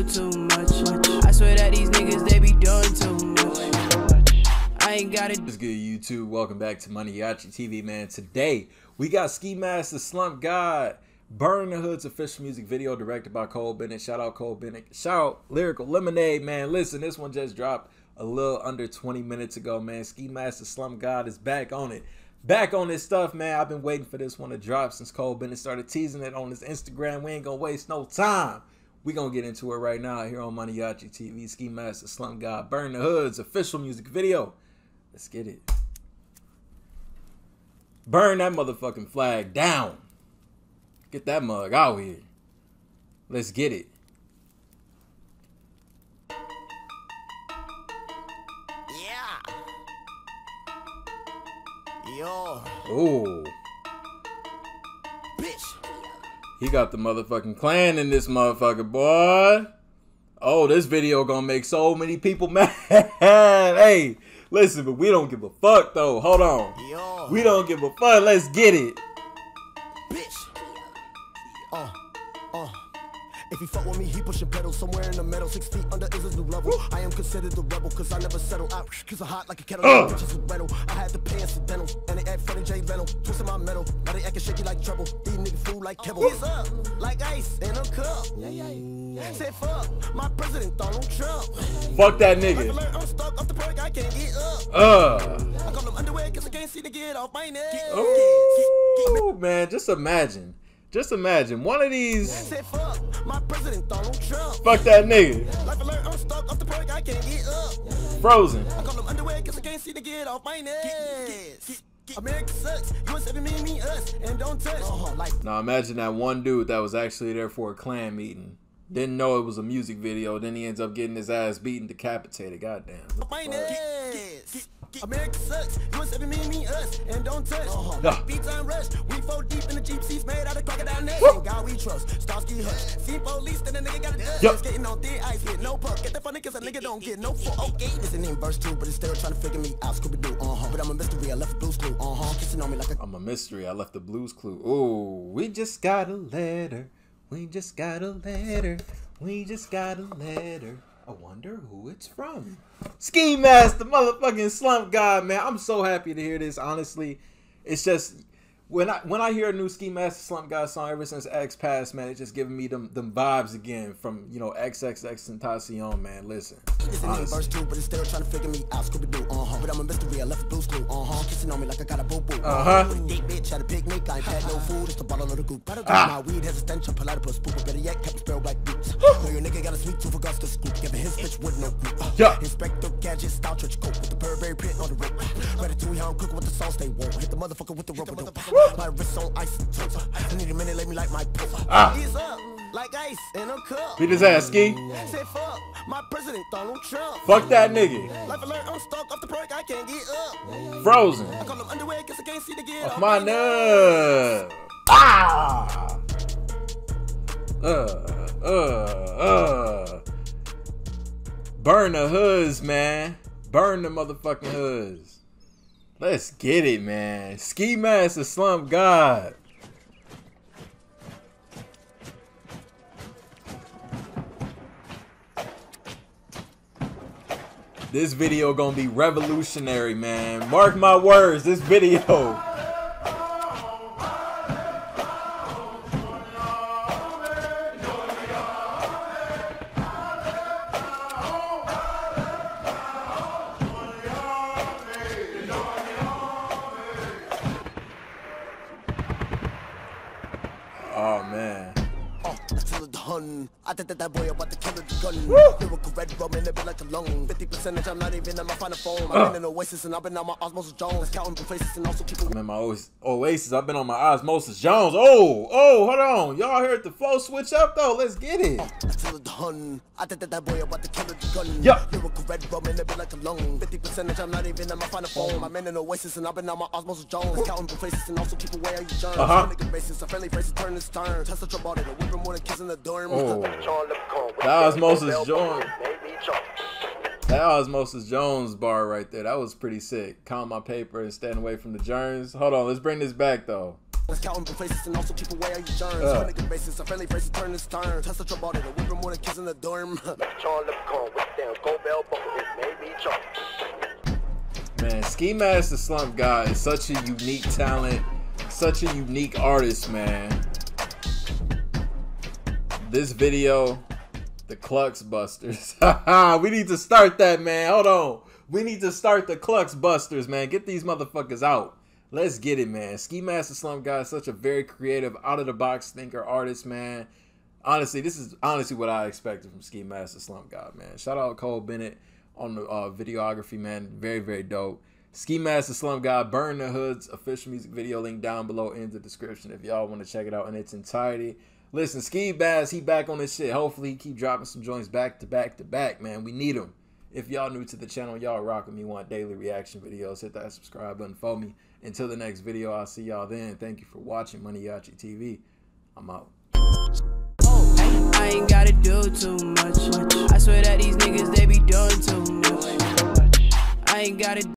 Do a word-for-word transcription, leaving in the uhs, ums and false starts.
doing too much. I swear that these niggas, they be doing too much. I ain't got it. What's good, YouTube? Welcome back to MANIACiTV, man. Today, we got Ski Mask, the Slump God, Burn the Hood's official music video directed by Cole Bennett. Shout out Cole Bennett. Shout out Lyrical Lemonade, man. Listen, this one just dropped a little under twenty minutes ago, man. Ski Mask, the Slump God is back on it. Back on this stuff, man. I've been waiting for this one to drop since Cole Bennett started teasing it on his Instagram. We ain't gonna waste no time. We gonna get into it right now here on MANIACiTV. Ski Mask, the Slump God, Burn the Hood's official music video. Let's get it. Burn that motherfucking flag down. Get that mug out here. Let's get it. Yeah. Yo. Oh. Bitch. He got the motherfucking clan in this motherfucker, boy. Oh, this video gonna make so many people mad. Hey, listen, but we don't give a fuck though. Hold on. Yo. We don't give a fuck. Let's get it. Bitch. Uh, uh. If he fuck with me, he pushing pedals somewhere in the middle. Six feet under is his new level. I am considered the rebel, cause I never settle out. Cause I'm hot like a kettle. Uh. Bitches is rental. I had to pay incidental. And they act funny, Jay Leno. Twisting my metal. Now they acting shaky like trouble. These niggas fool like Kebble. He's up like ice in a cup. Yeah, yeah, yeah. Say fuck my president, Donald Trump. Fuck that nigga. I'm stuck off the perk, I can't get up. Uh. I call them underwear cause I can't see to get off my neck. Oh, man, just imagine. Just imagine one of these. Say fuck my president, Donald Trump. Fuck that nigga. Life alert, I'm stuck off the perk, I can't get up. Frozen. I call them underwear cause I can't see to get off my neck. America sucks. U S every me, me, us, and don't touch. Uh-huh, like Now imagine that one dude that was actually there for a clan meeting. Didn't know it was a music video. Then he ends up getting his ass beaten, decapitated. Goddamn. my neck. America sucks. U S every me, me, us, and don't touch. Uh-huh. Yeah. Beat time rush. We fold deep in the Jeep seats made out of crocodile neck. God we trust. Starsky hush. See police, then the nigga got a dust. Yep. Skating on thin ice, hit no puck. Get the funny cause a nigga don't get no fuck. Okay. Listen in verse two, but it's still trying to figure me out. Scooby Doo, uh huh. But I'm a mystery. I left a blues clue, uh huh. Kissing on me like a. I'm a mystery. I left the blues clue. Ooh, we just got a letter. We just got a letter. We just got a letter. I wonder who it's from. Ski Mask, the motherfucking Slump God, man. I'm so happy to hear this. Honestly, it's just when I when I hear a new Ski Mask, the Slump God song ever since X passed, man, it's just giving me them them vibes again from, you know, X X X Tentacion, man. Listen. Verse two, but it's still trying to figure me out. Scooby Doo, uh huh. But I'm a mystery. I left a blues clue, uh huh. Kissing on me like I got a boo boo. Uh huh. Date bitch had a picnic. I ain't had no food. It's the bottle of the group. My weed has a stench of platypus poop. Better yet, kept a sparrow black boots. Know your nigga got a sweet tooth for guts to scoop. Giving his bitch with no group. Yeah. Inspector Gadget style church coat with the Burberry print on the rope. Ratatouille, how I'm cooking with the sauce they won't. Hit the motherfucker with the rope. My wrist on ice. I need a minute, let me like my poop. Ah. He's up like ice in a cup. Beat his ass, Ski. Say fuck my president, Donald Trump. Fuck that nigga. Life alert, I'm stuck off the perk, I can't get up. Frozen. I call them underwear cause I can't see to get Off off my nub. Ah. Uh, uh, uh. Burn the hoods, man. Burn the motherfucking hoods. Let's get it, man. Ski Mask, the Slump God. This video gonna be revolutionary, man. Mark my words, this video. Oh man. Oh, until it's done. I think that that boy about to kill the gun. Lyrical red rum in it be like a lung. fifty percentage, I'm not even in my final form. I'm uh. in an oasis and I've been on my Osmosis Jones. Counting faces and also keep I'm in my oasis. I've been on my Osmosis Jones. Oh, oh, hold on. Y'all heard the flow switch up though. Let's get it. Oh, until it's done. I think that that boy about to kill the gun. Yeah. Lyrical red rum in it be like a lung. fifty percentage, I'm not even in my final form. I'm in an oasis and I've been on my Osmosis Jones. Counting faces and also keep away your germs. Uh-huh. Nigga basis, a friendly face turn this turn. Test the trouble it. We've been more than kissing the dorm. Oh. That Osmosis Jones. That Osmosis Jones bar right there. That was pretty sick. Count my paper and stand away from the germs. Hold on, let's bring this back though. Let's count them faces and also keep away all your germs. Uh. On a good basis, a friendly face turn this turn. Test the trouble out of the whip more than kids in the dorm. Charlie Leprechaun with damn gold bell buckle. It made me chart. Man, Ski Mask the Slump God is such a unique talent, such a unique artist, man. This video, the Clux Busters. We need to start that, man. Hold on. We need to start the Clux Busters, man. Get these motherfuckers out. Let's get it, man. Ski Mask the Slump God is such a very creative, out-of-the-box thinker artist, man. Honestly, this is honestly what I expected from Ski Mask the Slump God, man. Shout out Cole Bennett on the uh, videography, man. Very, very dope. Ski Mask the Slump God, Burn the Hood's official music video link down below in the description if y'all want to check it out in its entirety. Listen, Ski Mask, he back on this shit. Hopefully he keep dropping some joints back to back to back, man. We need him. If y'all new to the channel, y'all rocking me, want daily reaction videos, hit that subscribe button for me. Until the next video, I'll see y'all then. Thank you for watching MANIACiTV. I'm out. I ain't gotta do too much. I swear that these niggas, they be doing too much. I ain't gotta